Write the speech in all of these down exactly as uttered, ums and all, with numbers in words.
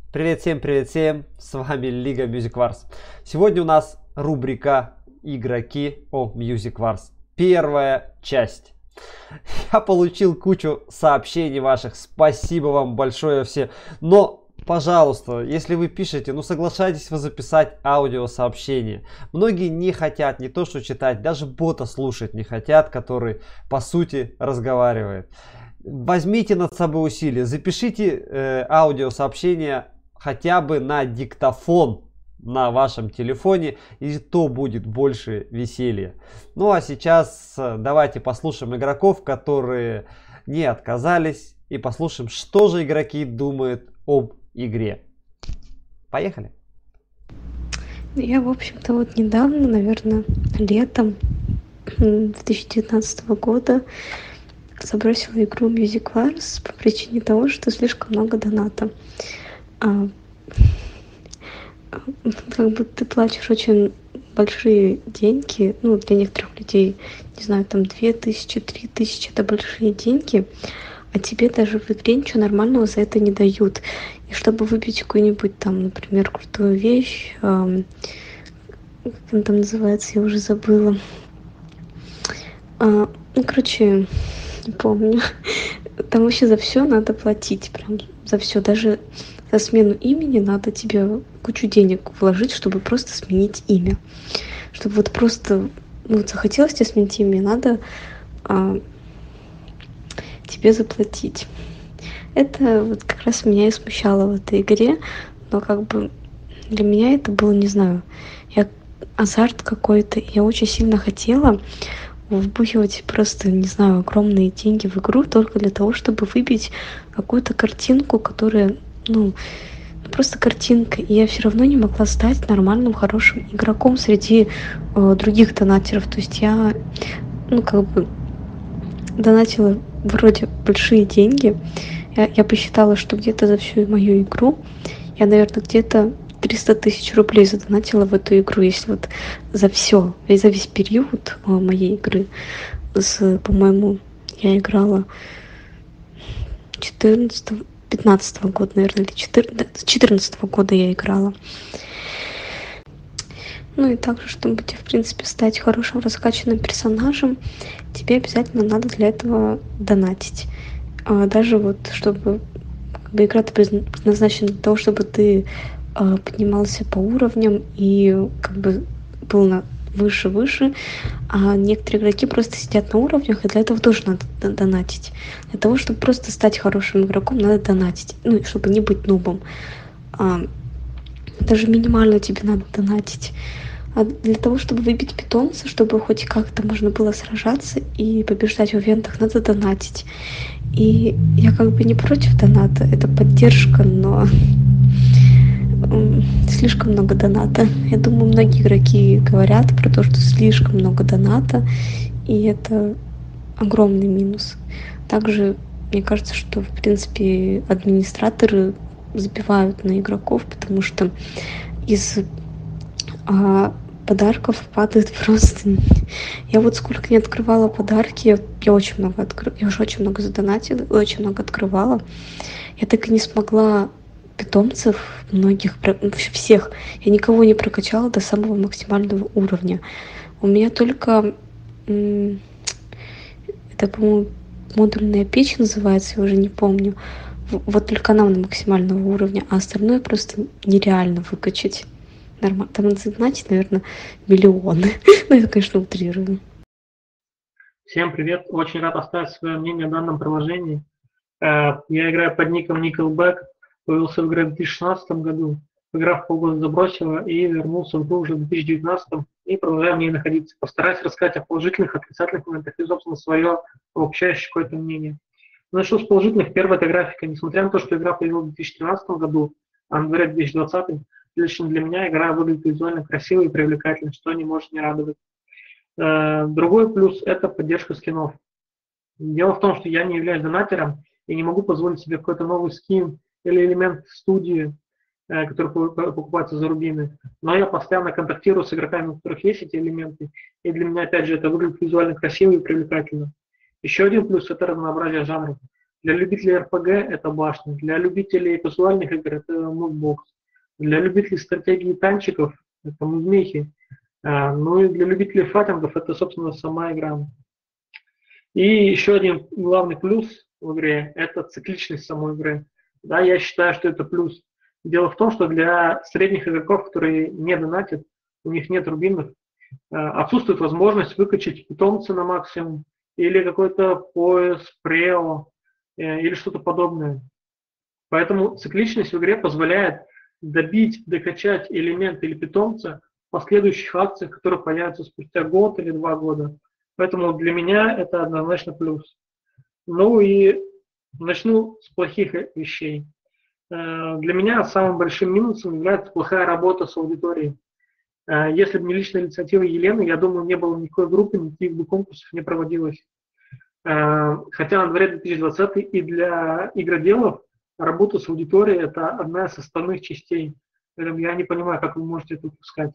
Привет всем, привет всем, с вами Лига Music Wars. Сегодня у нас рубрика «Игроки о Music Wars». Первая часть. Я получил кучу сообщений ваших, спасибо вам большое все. Но, пожалуйста, если вы пишете, ну соглашайтесь вы записать аудиосообщение. Многие не хотят не то что читать, даже бота слушать не хотят, который по сути разговаривает. Возьмите над собой усилия, запишите э, аудиосообщение хотя бы на диктофон на вашем телефоне, и то будет больше веселья. Ну а сейчас давайте послушаем игроков, которые не отказались, и послушаем, что же игроки думают об игре. Поехали! Я, в общем-то, вот недавно, наверное, летом две тысячи девятнадцатого года забросила игру Music Wars по причине того, что слишком много доната. А, как бы ты платишь очень большие деньги, ну, для некоторых людей, не знаю, там две тысячи, три тысячи, это большие деньги, а тебе даже в игре ничего нормального за это не дают. И чтобы выбить какую-нибудь там, например, крутую вещь, эм, как она там называется, я уже забыла. А, ну, короче, не помню. Там вообще за все надо платить, прям за все, даже за смену имени надо тебе кучу денег вложить, чтобы просто сменить имя. Чтобы вот просто, ну, вот захотелось тебе сменить имя, надо а, тебе заплатить. Это вот как раз меня и смущало в этой игре, но как бы для меня это было, не знаю, я азарт какой-то, я очень сильно хотела вбухивать просто, не знаю, огромные деньги в игру только для того, чтобы выбить какую-то картинку, которая, ну, просто картинка, и я все равно не могла стать нормальным, хорошим игроком среди э, других донатеров. То есть я, ну, как бы донатила вроде большие деньги. Я, я посчитала, что где-то за всю мою игру я, наверное, где-то триста тысяч рублей задонатила в эту игру, если вот за все, за весь период моей игры. С, по-моему, я играла четырнадцатого, пятнадцатого года, наверное, или четырнадцатого года я играла. Ну и также, чтобы тебе, в принципе, стать хорошим раскачанным персонажем, тебе обязательно надо для этого донатить. А даже вот, чтобы как бы, игра предназначена для того, чтобы ты а, поднимался по уровням и как бы был на выше-выше, а некоторые игроки просто сидят на уровнях, и для этого тоже надо донатить. Для того, чтобы просто стать хорошим игроком, надо донатить, ну, чтобы не быть нубом. А, даже минимально тебе надо донатить. А для того, чтобы выбить питомца, чтобы хоть как-то можно было сражаться и побеждать в ивентах, надо донатить. И я как бы не против доната, это поддержка, но слишком много доната. Я думаю, многие игроки говорят про то, что слишком много доната, и это огромный минус. Также мне кажется, что, в принципе, администраторы забивают на игроков, потому что из а, подарков падает просто... Я вот сколько не открывала подарки, я, я очень много открыла, я уже очень много задонатила, очень много открывала. Я так и не смогла питомцев многих, вообще всех, я никого не прокачала до самого максимального уровня. У меня только, это, по-моему, модульная печь называется, я уже не помню. Вот только она на максимального уровня, а остальное просто нереально выкачать. Нормально. Там надо задонатить, наверное, миллионы. Ну, это, конечно, утрирую. Всем привет. Очень рад оставить свое мнение о данном приложении. Я играю под ником Nickelback. Появился в игре в две тысячи шестнадцатом году. Игра в полгода забросила и вернулся в игру уже в две тысячи девятнадцатом. И продолжаю в ней находиться. Постараюсь рассказать о положительных, отрицательных моментах и, собственно, свое обобщающее какое-то мнение. Начну с положительных. Первая – это графика. Несмотря на то, что игра появилась в две тысячи тринадцатом году, а на дворе две тысячи двадцатом, лично для меня игра выглядит визуально красиво и привлекательно, что не может не радовать. Другой плюс – это поддержка скинов. Дело в том, что я не являюсь донатером и не могу позволить себе какой-то новый скин или элемент студии, который покупается за рубины. Но я постоянно контактирую с игроками, у которых есть эти элементы, и для меня, опять же, это выглядит визуально красиво и привлекательно. Еще один плюс – это разнообразие жанров. Для любителей эр пи джи это башня, для любителей казуальных игр это мудбокс, для любителей стратегии танчиков это мудмехи, а, ну и для любителей файтингов это, собственно, сама игра. И еще один главный плюс в игре – это цикличность самой игры. Да, я считаю, что это плюс. Дело в том, что для средних игроков, которые не донатят, у них нет рубинов, отсутствует возможность выкачать питомца на максимум или какой-то пояс, прео или что-то подобное. Поэтому цикличность в игре позволяет добить, докачать элемент или питомца в последующих акциях, которые появятся спустя год или два года. Поэтому для меня это однозначно плюс. Ну и начну с плохих вещей. Для меня самым большим минусом является плохая работа с аудиторией. Если бы не личная инициатива Елены, я думаю, не было никакой группы, никаких бы конкурсов не проводилось. Хотя на дворе две тысячи двадцатый, и для игроделов работа с аудиторией – это одна из составных частей. Поэтому я не понимаю, как вы можете это упускать.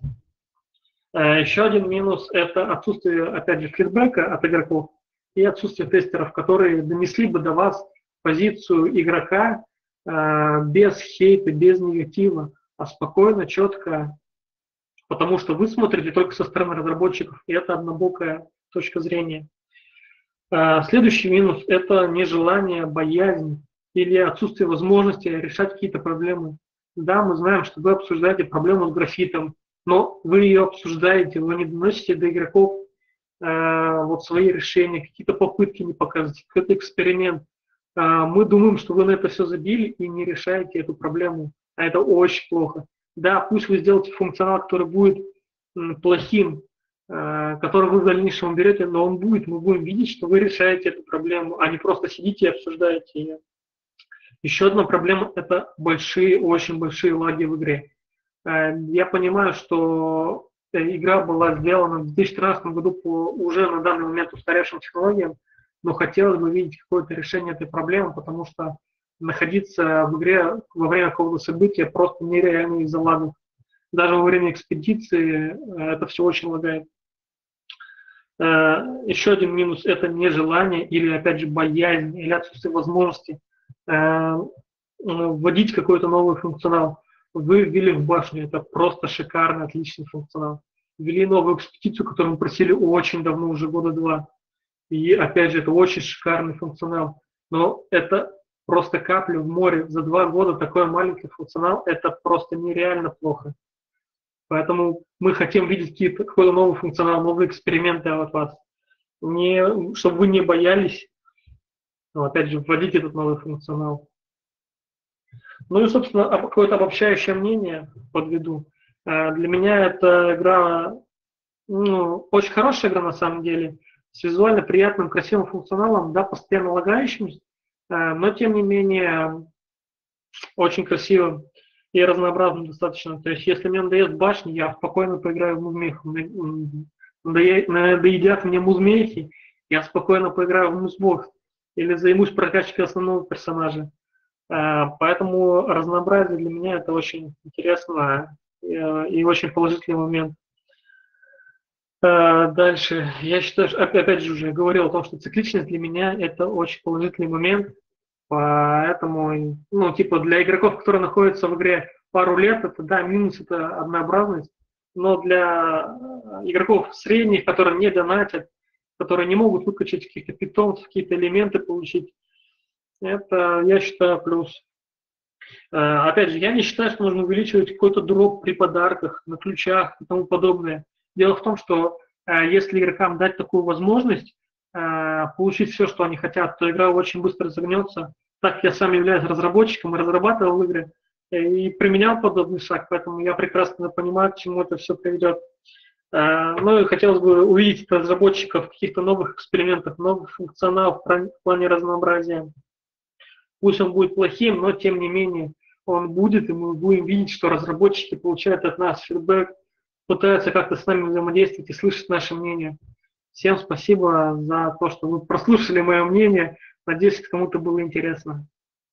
Еще один минус – это отсутствие, опять же, фидбэка от игроков и отсутствие тестеров, которые донесли бы до вас позицию игрока без хейта, без негатива, а спокойно, четко, потому что вы смотрите только со стороны разработчиков, и это однобокая точка зрения. Следующий минус – это нежелание, боязнь или отсутствие возможности решать какие-то проблемы. Да, мы знаем, что вы обсуждаете проблему с графитом, но вы ее обсуждаете, вы не доносите до игроков э, вот свои решения, какие-то попытки не показываете, какой-то эксперимент. Э, мы думаем, что вы на это все забили и не решаете эту проблему, а это очень плохо. Да, пусть вы сделаете функционал, который будет м, плохим, э, который вы в дальнейшем уберете, но он будет, мы будем видеть, что вы решаете эту проблему, а не просто сидите и обсуждаете ее. Еще одна проблема – это большие, очень большие лаги в игре. Я понимаю, что игра была сделана в две тысячи тринадцатом году по уже на данный момент устаревшим технологиям, но хотелось бы видеть какое-то решение этой проблемы, потому что находиться в игре во время какого-то события просто нереально из-за лагов. Даже во время экспедиции это все очень лагает. Еще один минус – это нежелание или, опять же, боязнь или отсутствие возможности вводить какой-то новый функционал. Вы ввели в башню, это просто шикарный, отличный функционал. Ввели новую экспедицию, которую мы просили очень давно, уже года два. И опять же, это очень шикарный функционал. Но это просто капля в море. За два года такой маленький функционал, это просто нереально плохо. Поэтому мы хотим видеть какой-то новый функционал, новые эксперименты от вас. Не, чтобы вы не боялись, но, опять же, вводить этот новый функционал. Ну и, собственно, какое-то обобщающее мнение подведу. Для меня эта игра, ну, очень хорошая игра на самом деле, с визуально приятным, красивым функционалом, да, постоянно лагающимся, но, тем не менее, очень красивым и разнообразным достаточно. То есть, если мне надоест башни, я спокойно поиграю в музмех. Надоедят мне музмехи, я спокойно поиграю в музбокс или займусь прокачкой основного персонажа. Поэтому разнообразие для меня это очень интересно и очень положительный момент. Дальше. Я считаю, что, опять же, уже говорил о том, что цикличность для меня это очень положительный момент. Поэтому, ну, типа, для игроков, которые находятся в игре пару лет, это, да, минус, это однообразность. Но для игроков средних, которые не донатят, которые не могут выкачать каких-то питомцев, какие-то элементы получить, это, я считаю, плюс. Опять же, я не считаю, что нужно увеличивать какой-то дроп при подарках, на ключах и тому подобное. Дело в том, что если игрокам дать такую возможность получить все, что они хотят, то игра очень быстро загнется. Так как я сам являюсь разработчиком и разрабатывал игры, и применял подобный шаг, поэтому я прекрасно понимаю, к чему это все приведет. Ну и хотелось бы увидеть от разработчиков каких-то новых экспериментов, новых функционалов в плане разнообразия. Пусть он будет плохим, но тем не менее он будет, и мы будем видеть, что разработчики получают от нас фидбэк, пытаются как-то с нами взаимодействовать и слышать наше мнение. Всем спасибо за то, что вы прослушали мое мнение. Надеюсь, кому-то было интересно.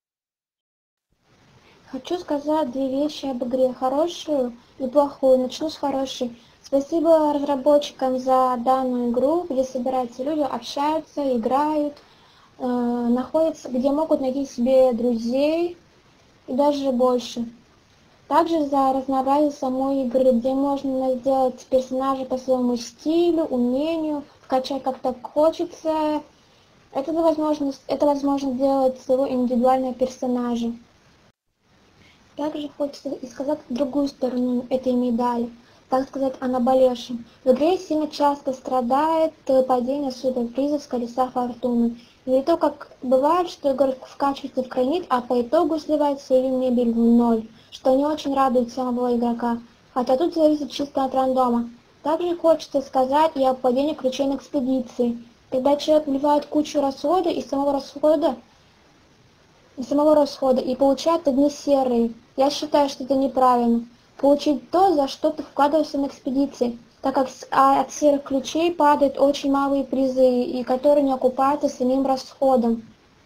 Хочу сказать две вещи об игре, хорошую и плохую. Начну с хорошей. Спасибо разработчикам за данную игру, где собираются люди, общаются, играют. э, находятся, где могут найти себе друзей и даже больше. Также за разнообразие самой игры, где можно сделать персонажа по своему стилю, умению, вкачать как так хочется. Это возможно, это возможно делать своего индивидуального персонажа. Также хочется и сказать другую сторону этой медали, так сказать, о наболевшем. В игре сильно часто страдает падение суперпризов с колеса фортуны. Или то, как бывает, что игрок вкачивается в гранит, а по итогу сливает свою мебель в ноль, что не очень радует самого игрока, хотя тут зависит чисто от рандома. Также хочется сказать и о падении ключей на экспедиции, когда человек вливает кучу расхода и самого расхода, и самого расхода и получает одни серые. Я считаю, что это неправильно. Получить то, за что ты вкладывался на экспедиции, так как от серых ключей падают очень малые призы, и которые не окупаются самим расходом.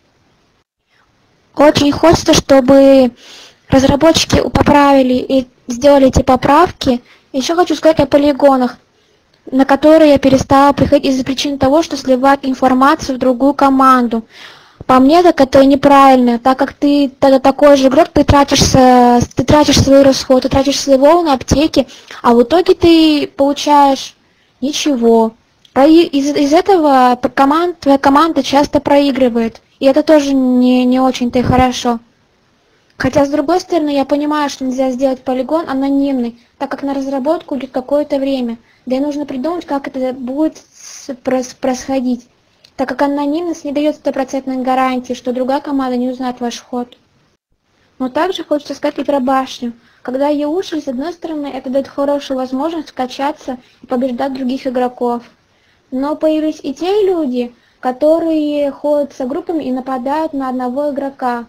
Очень хочется, чтобы разработчики поправили и сделали эти поправки. Еще хочу сказать о полигонах, на которые я перестала приходить из-за причин того, что сливают информацию в другую команду. По мне, так это неправильно, так как ты тогда такой же игрок, ты тратишься, ты тратишь свой расход, ты тратишь свои волны, аптеки, а в итоге ты получаешь ничего. Из, из этого команд, твоя команда часто проигрывает, и это тоже не, не очень-то и хорошо. Хотя, с другой стороны, я понимаю, что нельзя сделать полигон анонимный, так как на разработку идет какое-то время, да и нужно придумать, как это будет происходить, так как анонимность не дает стопроцентной гарантии, что другая команда не узнает ваш ход. Но также хочется сказать и про башню. Когда ее ушли, с одной стороны, это дает хорошую возможность качаться и побеждать других игроков. Но появились и те люди, которые ходят со группами и нападают на одного игрока.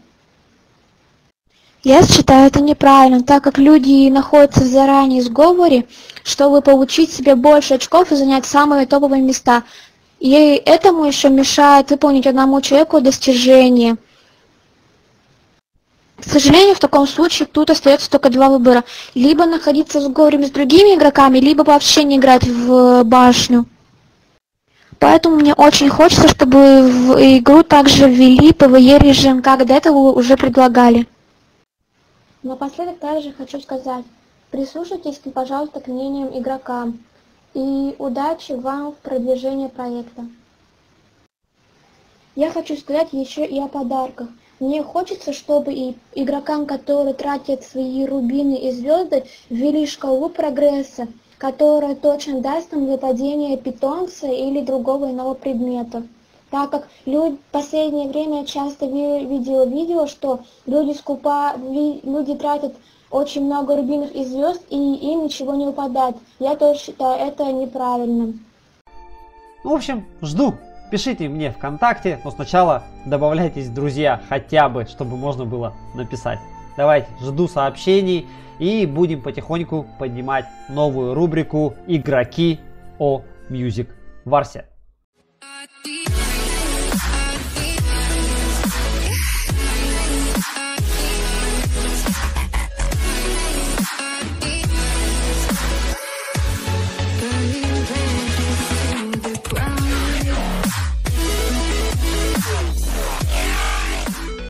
Я считаю это неправильно, так как люди находятся в заранее сговоре, чтобы получить себе больше очков и занять самые топовые места. И этому еще мешает выполнить одному человеку достижение. К сожалению, в таком случае тут остается только два выбора. Либо находиться в сговоре с другими игроками, либо вообще не играть в башню. Поэтому мне очень хочется, чтобы в игру также ввели пэ вэ е режим, как до этого уже предлагали. Напоследок также хочу сказать, прислушайтесь, пожалуйста, к мнениям игрокам. И удачи вам в продвижении проекта. Я хочу сказать еще и о подарках. Мне хочется, чтобы и игрокам, которые тратят свои рубины и звезды, ввели шкалу прогресса, которая точно даст им выпадение питомца или другого иного предмета. Так как люди, в последнее время я часто видела видео, что люди, скупа, люди тратят очень много рубинов и звезд, и им ничего не выпадает. Я тоже считаю это неправильным. В общем, жду. Пишите мне ВКонтакте, но сначала добавляйтесь в друзья, хотя бы, чтобы можно было написать. Давайте, жду сообщений и будем потихоньку поднимать новую рубрику «Игроки о Music Wars».